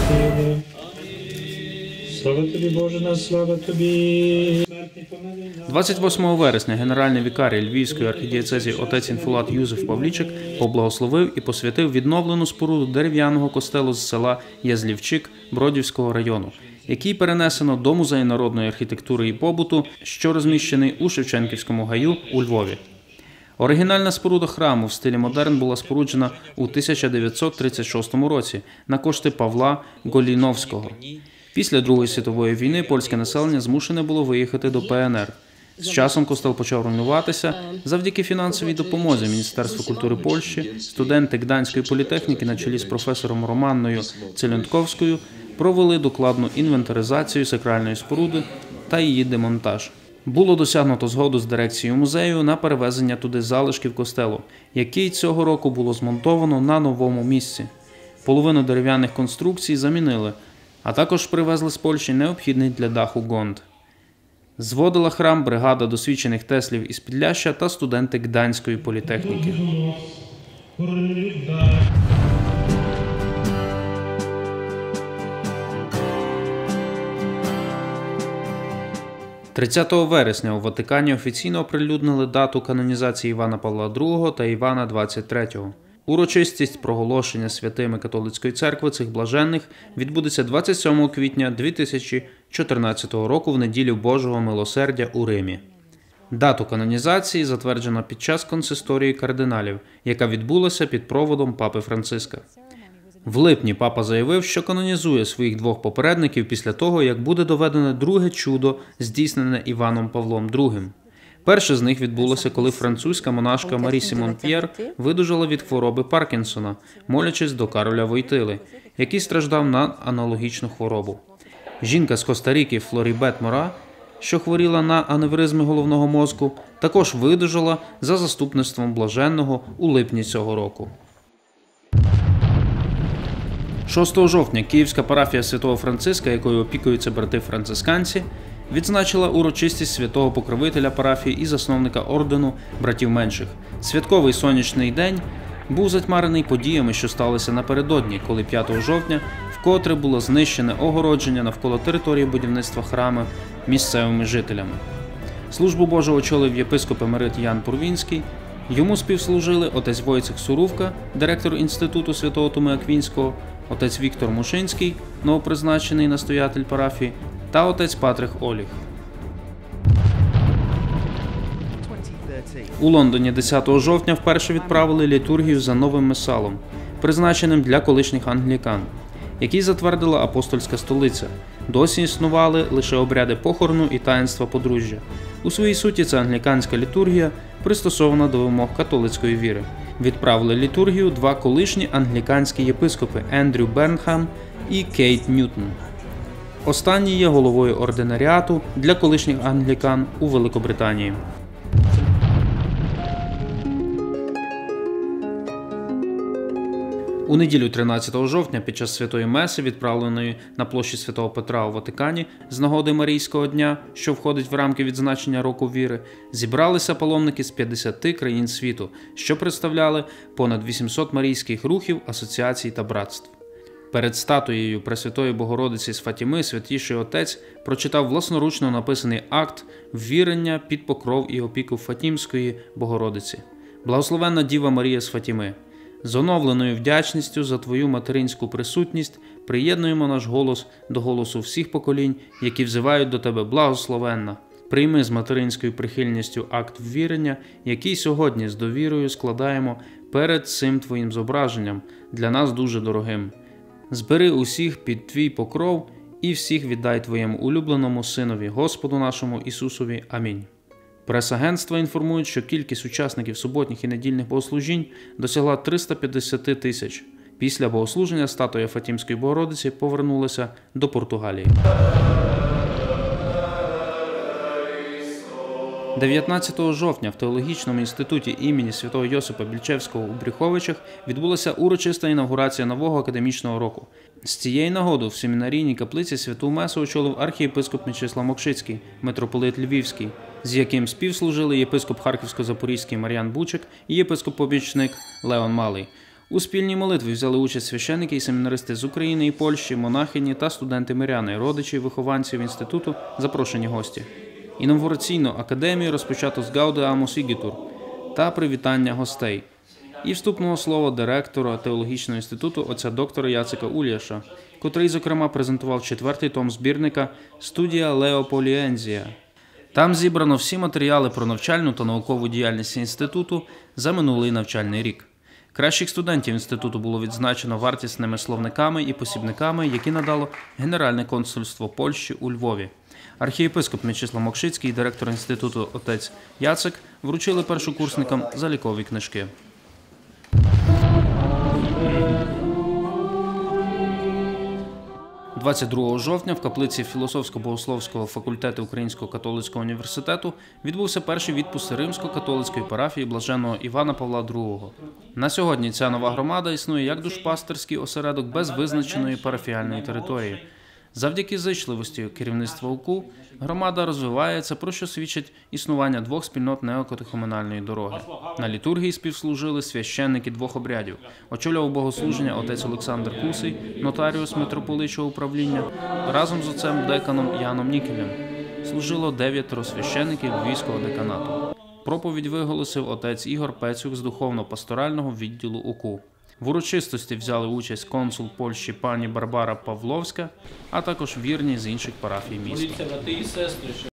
сили. Слава тобі, Боже наш, слава тобі. 28 вересня генеральний вікарій Львівської архідієцезії отець Інфулат Юзеф Павлічик поблагословив і посвятив відновлену споруду дерев'яного костелу з села Язлівчик Бродівського району, який перенесено до Музею народної архітектури і побуту, що розміщений у Шевченківському гаю у Львові. Оригінальна споруда храму в стилі модерн була споруджена у 1936 році на кошти Павла Голіновського. Після Другої світової війни польське населення змушене було виїхати до ПНР. З часом костел почав руйнуватися. Завдяки фінансовій допомозі Міністерства культури Польщі студенти Гданської політехніки на чолі з професором Романною Целянтковською провели докладну інвентаризацію сакральної споруди та її демонтаж. Було досягнуто згоду з дирекцією музею на перевезення туди залишків костелу, який цього року було змонтовано на новому місці. Половину дерев'яних конструкцій замінили, а також привезли з Польщі необхідний для даху ґрунт. Зводила храм бригада досвідчених теслів із Підляшшя та студенти Гданської політехніки. 30 вересня у Ватикані офіційно оприлюднили дату канонізації Івана Павла II та Івана XXIII. Урочистість проголошення святими католицької церкви цих блаженних відбудеться 27 квітня 2014 року в неділю Божого Милосердя у Римі. Дату канонізації затверджено під час консисторії кардиналів, яка відбулася під проводом папи Франциска. В липні папа заявив, що канонізує своїх двох попередників після того, як буде доведене друге чудо, здійснене Іваном Павлом II. Перше з них відбулося, коли французька монашка Марі Сімон П'єр видужала від хвороби Паркінсона, молячись до Кароля Войтили, який страждав на аналогічну хворобу. Жінка з Коста-Ріки Флорібет Мора, що хворіла на аневризми головного мозку, також видужала за заступництвом блаженного у липні цього року. 6 жовтня Київська парафія Святого Франциска, якою опікуються брати-францисканці, відзначила урочистість святого покровителя парафії і засновника ордену братів менших. Святковий сонячний день був затьмарений подіями, що сталися напередодні, коли 5 жовтня вкотре було знищене огородження навколо території будівництва храму місцевими жителями. Службу Божу очолив єпископ емерит Ян Пурвінський, йому співслужили отець Войцех Сурувка, директор Інституту Святого Томи Аквінського, отець Віктор Мушинський, новопризначений настоятель парафії, та отець Патрик Оліх. У Лондоні 10 жовтня вперше відправили літургію за новим месалом, призначеним для колишніх англікан, який затвердила апостольська столиця. Досі існували лише обряди похорону і таїнства подружжя. У своїй суті це англіканська літургія, пристосована до вимог католицької віри. Відправили літургію два колишні англіканські єпископи Ендрю Бернхам і Кейт Ньютон. Останній є головою ординаріату для колишніх англікан у Великобританії. У неділю 13 жовтня під час Святої Меси, відправленої на площі Святого Петра у Ватикані з нагоди Марійського дня, що входить в рамки відзначення Року віри, зібралися паломники з 50 країн світу, що представляли понад 800 марійських рухів, асоціацій та братств. Перед статуєю Пресвятої Богородиці з Фатіми Святіший Отець прочитав власноручно написаний акт ввірення під покров і опіку Фатімської Богородиці. Благословенна Діва Марія з Фатіми, з оновленою вдячністю за Твою материнську присутність приєднуємо наш голос до голосу всіх поколінь, які взивають до Тебе благословенна. Прийми з материнською прихильністю акт ввірення, який сьогодні з довірою складаємо перед цим Твоїм зображенням, для нас дуже дорогим. Збери усіх під Твій покров і всіх віддай Твоєму улюбленому Синові, Господу нашому Ісусові. Амінь. Прес-агентства інформують, що кількість учасників суботніх і недільних богослужінь досягла 350 тисяч. Після богослуження статуя Фатімської Богородиці повернулася до Португалії. 19 жовтня в Теологічному інституті імені святого Йосипа Більчевського у Брюховичах відбулася урочиста інавгурація нового академічного року. З цієї нагоди в семінарійній каплиці святу месу очолив архієпископ Мечислав Мокшицький, митрополит Львівський, з яким співслужили єпископ Харківсько-Запорізький Мар'ян Бучик і єпископ-помічник Леон Малий. У спільній молитві взяли участь священники і семінаристи з України і Польщі, монахині та студенти-миряни, родичі, вихованців інституту, запрошені гості. Інавгураційну академію розпочато з Гауdeamus Igitur та привітання гостей. І вступного слова директора теологічного інституту отця доктора Яцека Ульяша, котрий, зокрема, презентував 4-й том збірника «Студія Леополіензія». Там зібрано всі матеріали про навчальну та наукову діяльність інституту за минулий навчальний рік. Кращих студентів інституту було відзначено вартісними словниками і посібниками, які надало Генеральне консульство Польщі у Львові. Архієпископ Мечислав Мокшицький і директор інституту отець Яцек вручили першокурсникам залікові книжки. – 22 жовтня в каплиці Філософсько-богословського факультету Українського католицького університету відбувся перший відпуск римсько-католицької парафії блаженного Івана Павла II. На сьогодні ця нова громада існує як душпастерський осередок без визначеної парафіальної території. Завдяки зичливості керівництва УКУ громада розвивається, про що свідчить існування 2 спільнот неокатехуменальної дороги. На літургії співслужили священники 2 обрядів. Очолював богослуження отець Олександр Кусий, нотаріус митрополичого управління, разом з отцем деканом Яном Нікелем. Служило 9 священників Львівського деканату. Проповідь виголосив отець Ігор Пецюк з духовно-пасторального відділу УКУ. В урочистості взяли участь консул Польщі пані Барбара Павловська, а також вірні з інших парафій міста. Моліться, брати і сестри, щоб